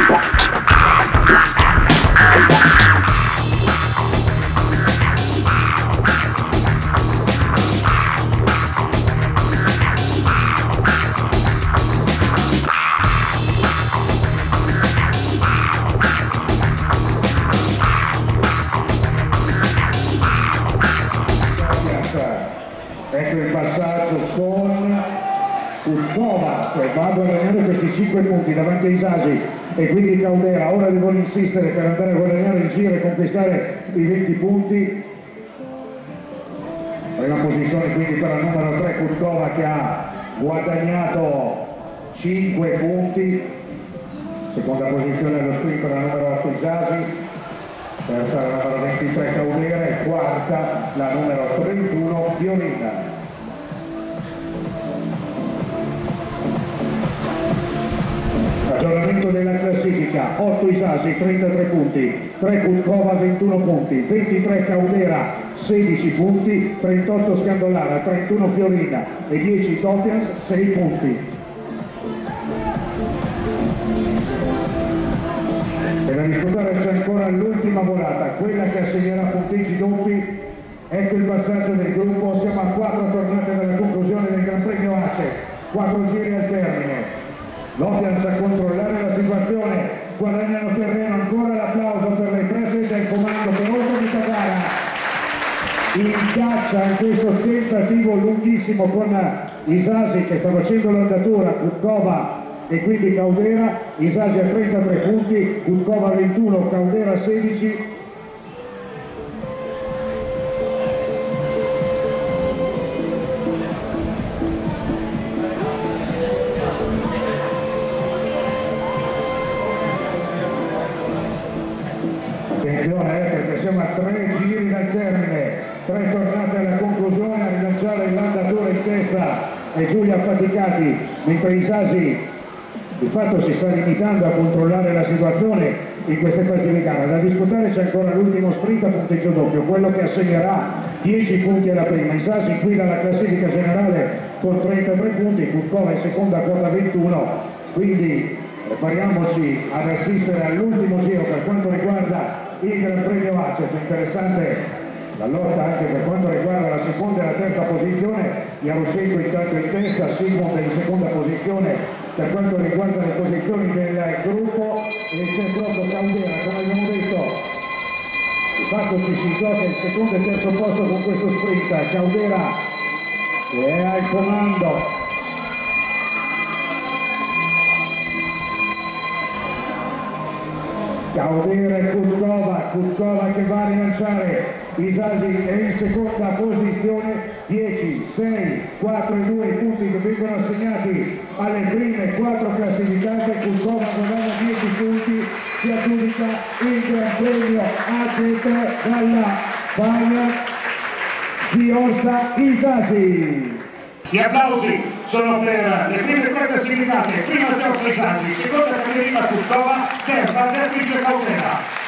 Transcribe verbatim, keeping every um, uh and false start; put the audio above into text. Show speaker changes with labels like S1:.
S1: Ecco il passaggio con Kurkova che va a guadagnare questi cinque punti davanti a Isasi e quindi Caudera ora devono insistere per andare a guadagnare il giro e conquistare i venti punti. Prima posizione quindi per la numero tre Kurkova che ha guadagnato cinque punti, seconda posizione allo sprint per la numero otto Isasi, terza la numero ventitré Caudera e quarta la numero trentuno Fiorina. Aggiornamento della classifica: otto Isasi trentatré punti, tre Kurkova ventuno punti, ventitré Caudera sedici punti, trentotto Scandollara, trentuno Fiorina e dieci Topians sei punti. E da disputare c'è ancora l'ultima volata, quella che assegnerà punteggi doppi. Ecco il passaggio del gruppo, siamo a quattro tornate dalla conclusione del Gran Premio ACE, quattro giri al termine. Lopians a controllare la situazione, guadagnano terreno, ancora l'applauso per le tre atlete del comando che oltre di gara incaccia in questo tentativo lunghissimo con Isasi che sta facendo l'andatura, Kurkova e quindi Caudera. Isasi a trentatré punti, Kurkova ventuno, Caudera sedici. Attenzione eh, perché siamo a tre giri dal termine, tre tornate alla conclusione, a rilanciare l'andatura in testa e Giulia affaticati, mentre Isasi di fatto si sta limitando a controllare la situazione in queste fasi di gara. Da disputare c'è ancora l'ultimo sprint a punteggio doppio, quello che assegnerà dieci punti alla prima. Isasi guida la classifica generale con trentatré punti, Kurkova in seconda quota ventuno, quindi prepariamoci ad assistere all'ultimo giro per quanto riguarda il Gran Premio ACE. È interessante la lotta anche per quanto riguarda la seconda e la terza posizione, Jaroshenko intanto in testa, Sigmund in seconda posizione per quanto riguarda le posizioni del gruppo e c'è proprio Caudera, come abbiamo detto, di fatto ci si gioca il secondo e terzo posto con questo sprint. Caudera è al comando. Caudera e Kurkova, Kurkova che va a rilanciare, Isasi è in seconda posizione, dieci, sei, quattro e due i punti che vengono assegnati alle prime quattro classificate. Kurkova guadagna dieci punti, si aggiudica il Gran Premio ACE dalla Spagna di Orsa Isasi.
S2: Gli applausi sono per le prime tre classificate, prima Orsa Isasi, seconda Caterina Kurkova, terza Beatrice Caudera.